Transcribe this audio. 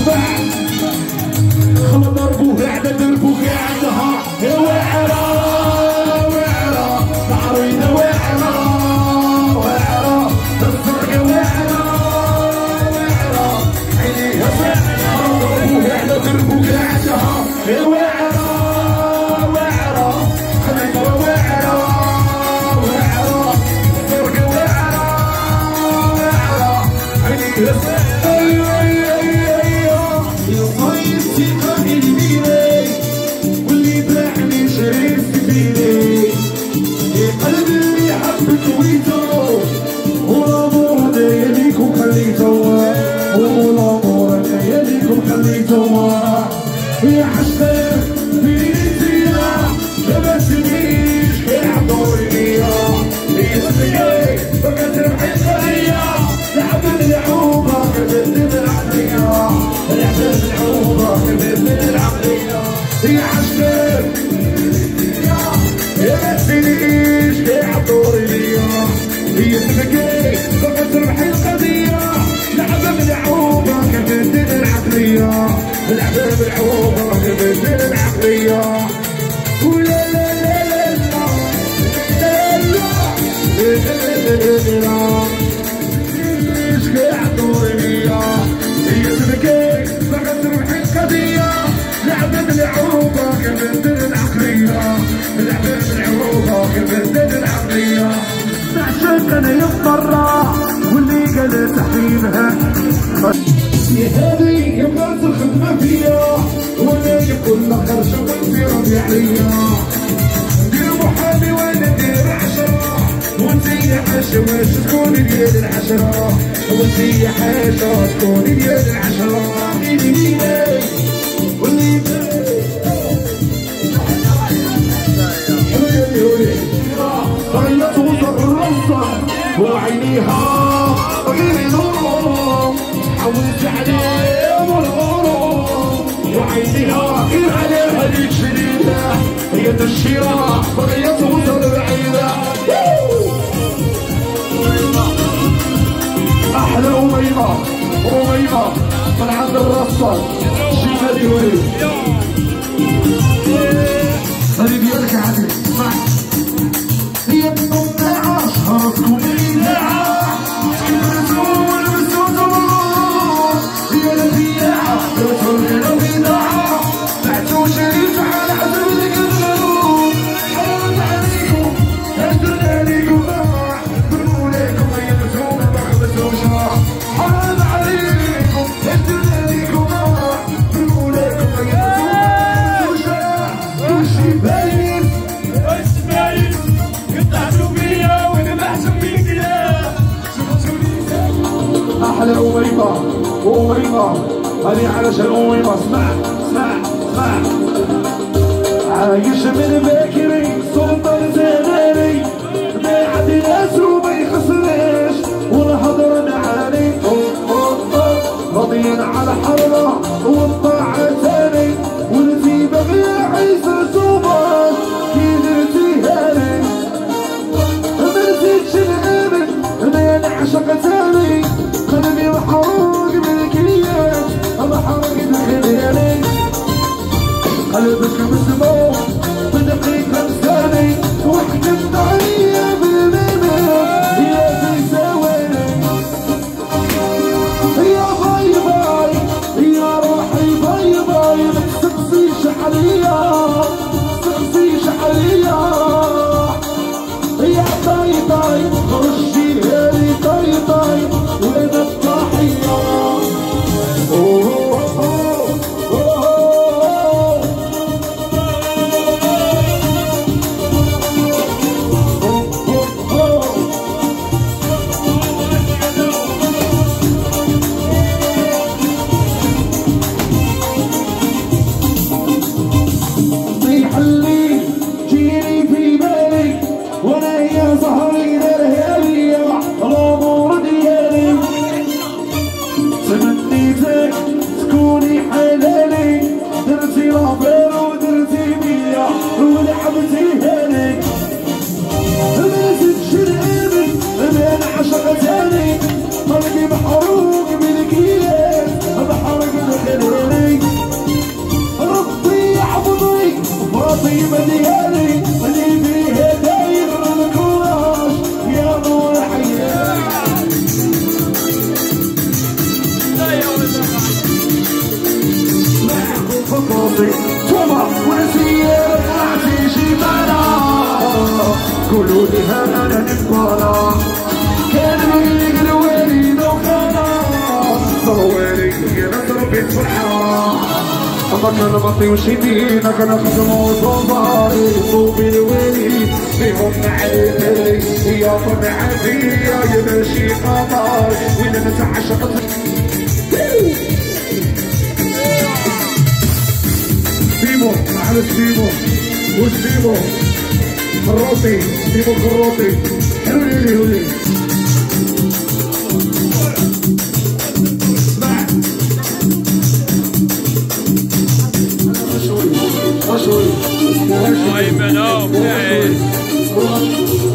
خلا ضربو قاعدة دربو قاعدها واعرة واعرة العريضة واعرة واعرة الزرقاء واعرة واعرة عينيها خلا ضربو قاعدة دربو قاعدها واعرة واعرة خليطة واعرة واعرة الزرقاء واعرة واعرة عينيها يا حسين بيتينا يا بسنيش يا عطورية هي سقي فقد ربحي القضية لعب العوبة كبدل العقلية لعب العوبة كبدل العقلية يا حسين يا بسنيش يا عطورية هي سقي فقد ربحي القضية لعب العوبة كبدل العقلية العباب العوبة كبدل العقلية ولا لا لا لا لا لا لا لا ليش قاعد دورية هي سبكي فقط روحي القضية العباب العوبة كبدل العقلية العباب العوبة كبدل العقلية نعشق انا يضطر واللي قال تحريمها يا هذي يا مرات الخدمة فيا وانا يقول لك خرجة وانتي راضي عليا ندير محامي وانا ندير عشرة وانتي يا حاجة واش تكوني ديال العشرة وانتي يا حاجة تكوني ديال العشرة ميني ميني واللي حلولي ولي غيرت وزر الرصة وعينيها غيري نور حولت عليهم الغروب وعينيها كيف عليها هذيك شديدة هي الشراء بغيت توصل بعيدة أحلى أميمة أميمة من عند الرصة شيمة ديولي هذه ديالك يا عزيز اسمع هي الناعة شهرتكم الناعة أحلى أميمة هذه علشان أميمة اسمع اسمع اسمع عايش من باكري سلطان زماني ما يعدي ناس وما يخسرناش والهضرة معاني راضيين على حرة والطاعة تاني والتي بغي عيسى سوبر كي درتي هاني ما نسيتش نآمن ما نعشق تاني قلبي محروق بالكليات محروق بالخيالي قلبك مسموم بدقيقة ثاني وحكمت عليا بالمنام يا في ثواني يا باي باي يا روحي باي باي ما تسقسيش عليا تسقسيش عليا يا باي باي خرجي هالي طاي طاي وانا الضحية النصيبة ديالي اللي فيها داير الكراش يا نور الحياة. معكم فطاطي توما ونسير طلعتي جبالة قولوا لي هذا انا نبالا كان منك الوالد وخانا صوالي يا ناس ربي فرحة أما كان بطي وشدينا كان خدمو صباري صوبي الوالي فيهم معرفي يا فرحتي يا ماشي قمر وين نتعشق سيمو على سيمو وسيمو خروطي سيمو خروطي حلولي هولي مشوي